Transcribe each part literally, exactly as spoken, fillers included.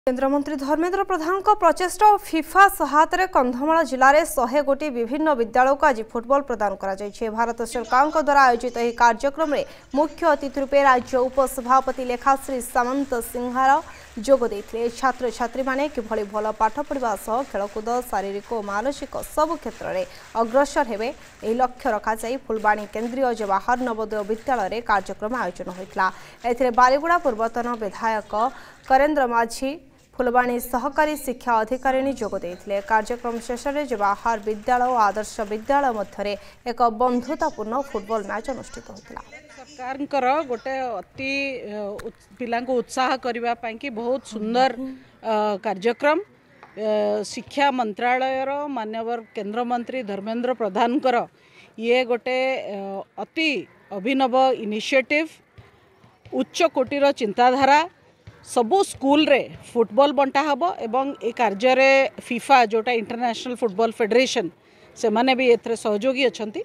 केन्द्रमंत्री धर्मेन्द्र प्रधान प्रचेष्टा और फिफा सहायतार कंधमाल जिले में शहे गोटी विभिन्न विद्यालय को आज फुटबॉल प्रदान कर भारत सरकार द्वारा आयोजित यह कार्यक्रम में मुख्य अतिथि रूपे राज्य उपसभापति लेखाश्री सामंत सिंहार जोग देते। छात्र छात्री माने किभली भल पाठ पढ़ा सह खेलकूद शारीरिक और मानसिक सबु क्षेत्र में अग्रसर हेबे एही लक्ष्य रखा जाई फुलबाणी केन्द्रीय जवाहर नवोदय विद्यालय में कार्यक्रम आयोजन होता। एथिरे बालीगुड़ा पूर्वतन विधायक करेन्द्र माझी फुलबाणी सहकारी शिक्षा अधिकारी जोग देते। कार्यक्रम शेष में जवाहर विद्यालय और आदर्श विद्यालय मध्य एक बंधुतापूर्ण फुटबॉल मैच अनुष्ठित होता। सरकार गोटे अति पिला उत्साह करने की बहुत सुंदर कार्यक्रम शिक्षा मंत्रालय माननीय केंद्र मंत्री धर्मेन्द्र प्रधान ये गोटे अति अभिनव इनिशिएटिव उच्च कोटीर चिंताधारा सबु स्कूल रे फुटबॉल बंटा हबो एवं ए कार्य रे फीफा जोटा इंटरनेशनल फुटबॉल फेडरेशन से माने भी एथरे सहयोगी अछंती।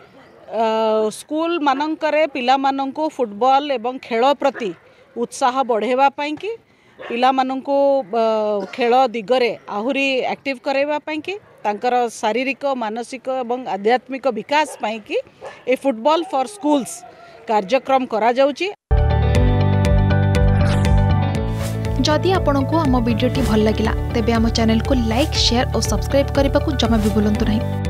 स्कूल मानंकरे पिला मानंको फुटबॉल एवं खेल प्रति उत्साह बढ़ेवा पाई कि पिला मानंको खेल दिगरे आहुरी एक्टिव करैवा पाई कि तांकर शारीरिक मानसिक एवं आध्यात्मिक विकास पाई कि ए फुटबॉल फॉर स्कूल्स कार्यक्रम करा जाउची। जदि आपंक आम भिडी भल लगा तेब आम चैनल को लाइक शेयर और सब्सक्राइब करने को जमा भी भूलु नहीं।